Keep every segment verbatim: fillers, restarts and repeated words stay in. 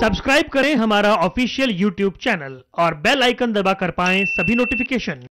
Subscribe करें हमारा official YouTube channel और बेल आइकन दबाकर पाएं सभी नोटिफिकेशन।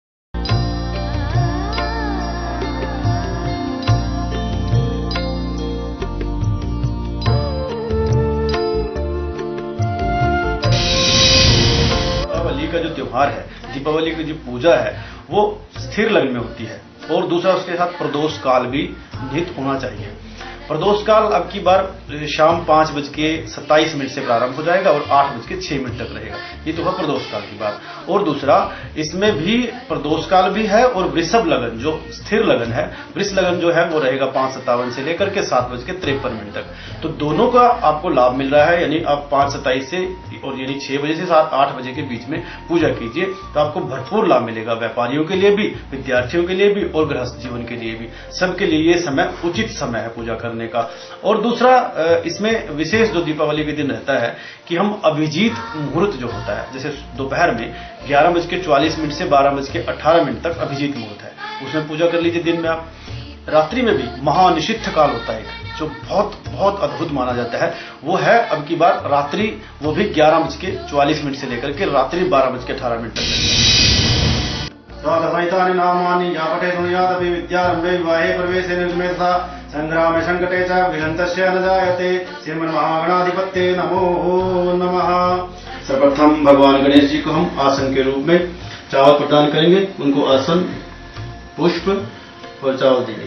दीपावली का जो त्योहार है, दीपावली की जो पूजा है वो स्थिर लग्न में होती है और दूसरा उसके साथ प्रदोष काल भी निहित होना चाहिए। प्रदोष काल अब की बार शाम पांच बज के सत्ताईस मिनट से प्रारंभ हो जाएगा और आठ बज के छह मिनट तक रहेगा। ये तो है प्रदोष काल की बात। और दूसरा इसमें भी प्रदोष काल भी है और वृषभ लगन जो स्थिर लगन है, वृष लगन जो है वो रहेगा पांच सत्तावन से लेकर के सात बज के तिरपन मिनट तक। तो दोनों का आपको लाभ मिल रहा है, यानी आप पांच सत्ताईस से और यानी छह बजे से सात आठ बजे के बीच में पूजा कीजिए तो आपको भरपूर लाभ मिलेगा। व्यापारियों के लिए भी, विद्यार्थियों के लिए भी और गृहस्थ जीवन के लिए भी, सबके लिए ये समय उचित समय है पूजा करने का। और दूसरा इसमें विशेष जो दीपावली के दिन रहता है कि हम अभिजीत मुहूर्त जो होता है, जैसे दोपहर में ग्यारह बज के चौवालीस मिनट से बारह बज के अठारह मिनट तक अभिजीत मुहूर्त है, उसमें पूजा कर लीजिए। दिन में आप रात्रि में भी महानिषिद्ध काल होता है जो बहुत बहुत अद्भुत माना जाता है, वो है अब की बार रात्रि, वो भी ग्यारह बज के चौवालीस मिनट से लेकर के रात्रि बारह बज के अठारह मिनट तक। नामानि या पठे सुनुयादपि विद्यारंभे विवाहे प्रवेशे निर्गमेशा संग्रामे संकटे च विहंतस्य न जायते। श्रीमन्महागणाधिपत्ये नमो नमः। सर्वप्रथम भगवान गणेश जी को हम आसन के रूप में चावल प्रदान करेंगे, उनको आसन, पुष्प और चावल देंगे।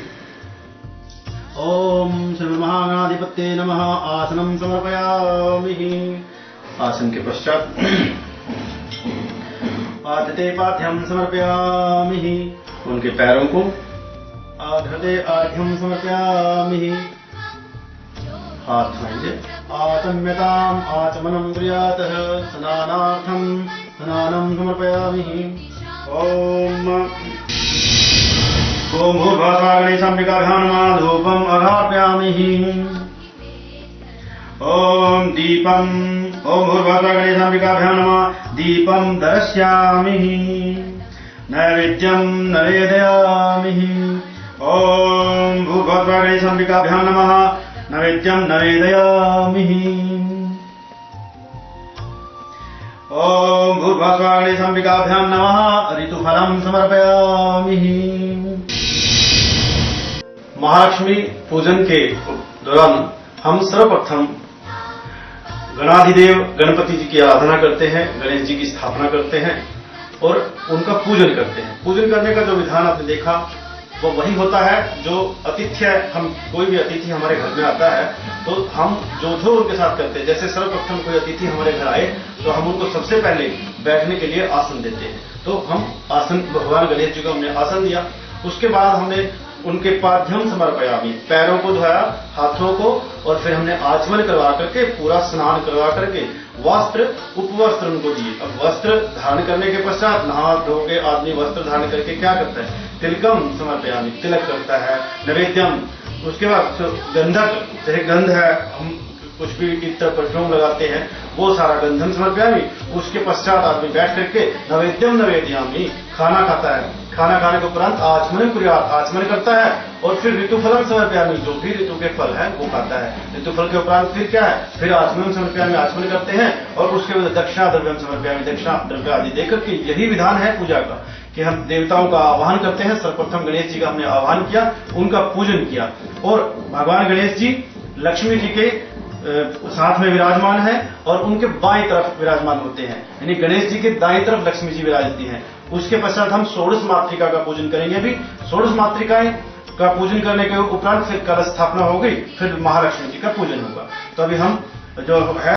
ओम श्रीमन्महागणाधिपत्ये नमः। आसनं समर्पयामि। आसन के पश्चात आधते पाठ्यम समर्पयामि, उनके पैरों को आधते आढ्यम समर्पयामि। हाथ धोएंगे। आचम्यताम आचमनम क्रियातः स्नानार्थम स्नानम समर्पयामि। ओम ओम भूर्भुवस्वागणेशाम्बिकाभ्यां नमः। धूपम अर्पयामि। ओम दीपम ओम भूर्भुवस्वागणेशाम्बिकाभ्यां नमः। दीपम दर्शयामि। नैवेद्यं निवेदयामि। ओम भूर्भुवस्वागणेशाम्बिकाभ्यां नमः। नैवेद्यं निवेदयामि। ओम भूर्भुवस्वागणेशाम्बिकाभ्यां नमः। ऋतुफलं समर्पयामि। महालक्ष्मी पूजन के दौरान हम सर्वप्रथम गणाधिदेव गणपति जी की आराधना करते हैं, गणेश जी की स्थापना करते हैं और उनका पूजन करते हैं। पूजन करने का जो विधान आपने देखा वो वही होता है जो अतिथ्य, हम कोई भी अतिथि हमारे घर में आता है तो हम जो जो उनके साथ करते हैं, जैसे सर्वप्रथम कोई अतिथि हमारे घर आए तो हम उनको सबसे पहले बैठने के लिए आसन देते हैं। तो हम आसन, भगवान गणेश जी को हमने आसन दिया, उसके बाद हमने उनके पाद्यम समर्पयामि, पैरों को धोया, हाथों को, और फिर हमने आचमन करवा करके, पूरा स्नान करवा करके वस्त्र उपवस्त्र उनको दिए। अब वस्त्र धारण करने के पश्चात नहा धो के आदमी वस्त्र धारण करके क्या करता है? तिलकम समर्पयामि, तिलक करता है। नैवेद्यम, उसके बाद गंधक, चाहे गंध है, हम कुछ भी इत्र परफ्यूम लगाते हैं, वो सारा गंधम समर्पयामि। उसके पश्चात आदमी बैठ करके नैवेद्यम नैवेद्यामि, खाना खाता है। खाना खाने के उपरांत आचमन कुर्यात्, आचमन करता है और फिर ऋतुफलम समर्पयामि, जो भी ऋतु के फल है वो खाता है। ऋतुफल के उपरांत फिर क्या है? फिर आचमन समर्पयामि, आचमन करते हैं और उसके बाद दक्षिणा द्रव्यम समर्पयामि, दक्षिणा द्रव्य आदि देकर के, यही विधान है पूजा का कि हम देवताओं का आह्वान करते हैं। सर्वप्रथम गणेश जी का हमने आह्वान किया, उनका पूजन किया और भगवान गणेश जी लक्ष्मी जी के साथ में विराजमान है और उनके बाएं तरफ विराजमान होते हैं, यानी गणेश जी के दाएं तरफ लक्ष्मी जी विराजती हैं। उसके पश्चात हम षोडश मातृका का पूजन करेंगे। अभी षोडश मातृकाएं का पूजन करने के उपरांत फिर कलश स्थापना हो गई, फिर महालक्ष्मी जी का पूजन होगा। तो अभी हम जो है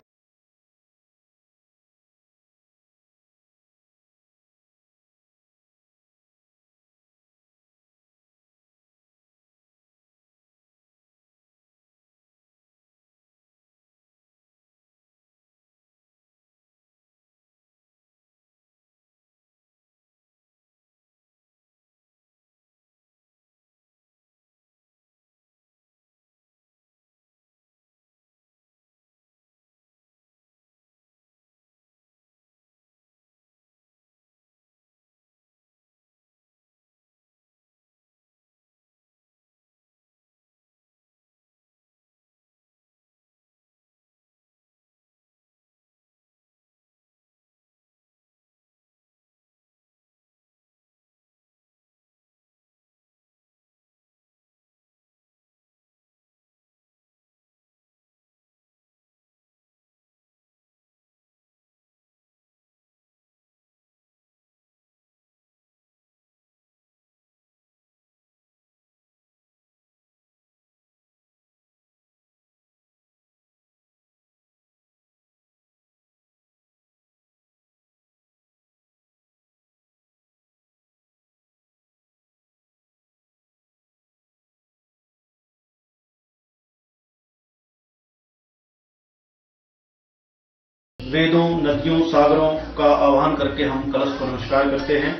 वेदों, नदियों, सागरों का आह्वान करके हम कलश को नमस्कार करते हैं।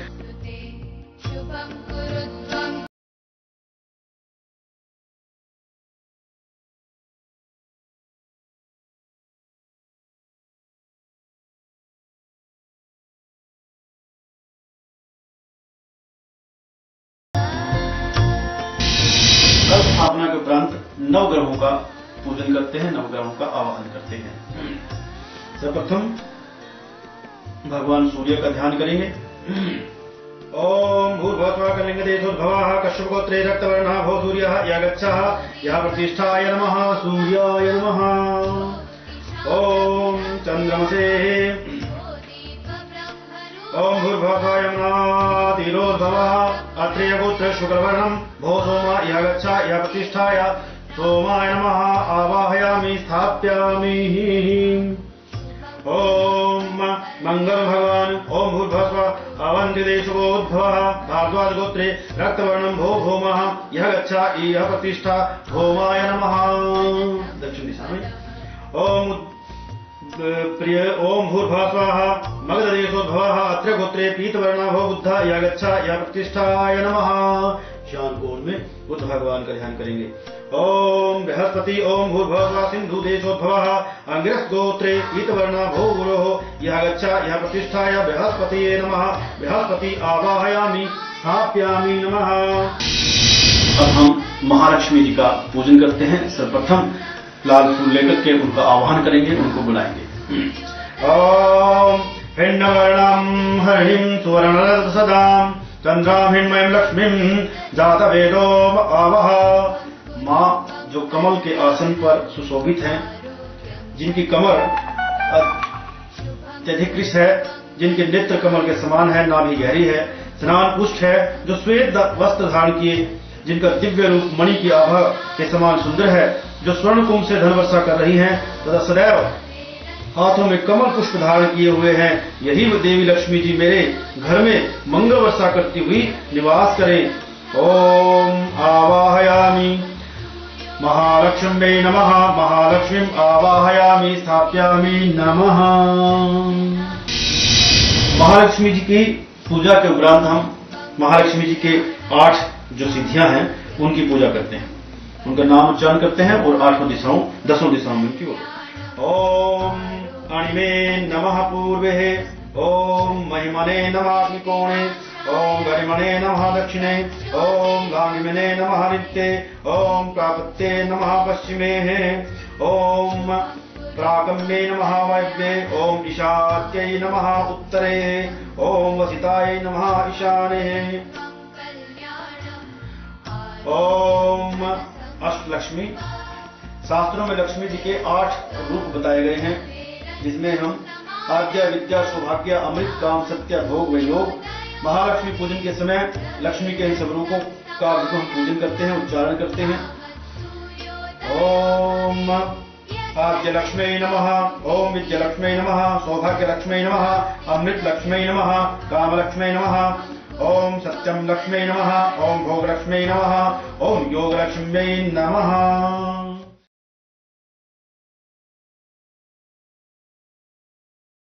कलश स्थापना के उपरांत नवग्रहों का पूजन करते हैं, नवग्रहों का आवाहन करते हैं। सर्वप्रथम भगवान सूर्य का ध्यान करेंगे। ओम भूर्भुवस्सुः कलिंगदेशोद्भवः कश्यपगोत्रे रक्तवर्णः भो सूर्यः यागच्छः या प्रतिष्ठाय नमः सूर्याय नमः। ओम चंद्रमसे ओम भूर्भुवस्सुः यमुनातीरोद्भवः अत्रेयगोत्र शुक्रवर्णं भो सोमा यागच्छः या प्रतिष्ठाय सोमाय नमः आवाहयामि स्थाप्यामि। ओम मंगल भगवान ओम भूर्भुवस्सुः अवन्तिदेशोद्भवः भारद्वाज गोत्रे रक्तवर्णं भो भौमः यः गच्छा इह प्रतिष्ठा भौमाय नमः। दक्षिण दिशा में ओम प्रिय ओम भूर्भुवस्सुः मगधदेशोद्भवः अत्र गोत्रे पीतवर्णः भो बुद्ध यः गच्छा यः प्रतिष्ठाय नमः। शान कोण में बुद्ध भगवान का ध्यान करेंगे। ओम बृहस्पति ओम भूर्भुवस्सुः सिंधु देशोद्भवः अंगिरस गोत्रे पीतवर्णः भो गुरोः यः गच्छा यः प्रतिष्ठाय बृहस्पतये नमः। बृहस्पति आवाहयामि स्थाप्यामि नमः। अब हम महालक्ष्मी जी का पूजन करते हैं। सर्वप्रथम लाल फूल लेकर के उनका आवाहन करेंगे, उनको बुलाएंगे। ओम हिरण्यवर्णं हरिणीं सुवर्णरजतसदां चंद्रां हिरण्मयीं लक्ष्मीं जातवेदो आवह। माँ जो कमल के आसन पर सुशोभित हैं, जिनकी कमर अत्यधिक कृश है, जिनके नेत्र कमल के समान है, नाभि गहरी है, स्नान पुष्ट है, जो श्वेत वस्त्र धारण किए, जिनका दिव्य रूप मणि की आभा के समान सुंदर है, जो स्वर्ण कुंभ से धन वर्षा कर रही हैं तथा सदैव हाथों में कमल पुष्प धारण किए हुए हैं, यही वो देवी लक्ष्मी जी मेरे घर में मंगल वर्षा करती हुई निवास करें। ओम आवाहयामि महालक्ष्म्यै नमः। महालक्ष्मीं आवाहयामि स्थाप्यामि नमः। महालक्ष्मी जी की पूजा के उपरांत हम महालक्ष्मी जी के आठ जो सिद्धियां हैं उनकी पूजा करते हैं, उनका नाम उच्चारण करते हैं और आठों दिशाओं दसों दिशाओं में उनकी बोलते। ओम अणिमे नमः पूर्वे, ओम महिमने नमः अग्निकोणे, ओम गरिमणे नमः दक्षिणे, ओम गांगिमने नमः नित्ये, ओम प्रापत्ये नमः पश्चिमे, ओम प्रागम्ये नमः वायव्ये, ओम ईशात्यै नमः उत्तरे, ओम वसितायै नमः ईशाने। ओम अष्टलक्ष्मी। शास्त्रों में लक्ष्मी जी के आठ रूप बताए गए हैं, जिसमें हम आद्या विद्या सौभाग्य अमृत काम सत्य भोग व योग। महालक्ष्मी पूजन के समय लक्ष्मी के इन सब रूपों का हम पूजन करते हैं, उच्चारण करते हैं। ओम आद्य लक्ष्मी नमः, ओम विद्या लक्ष्मी नमः, सौभाग्य लक्ष्मी नमः, अमृत लक्ष्मी नमः, काम लक्ष्मी नमः, ओम सत्यम लक्ष्मी नमः, ओम भोग लक्ष्मी नमः, ओम योग लक्ष्मी नमः।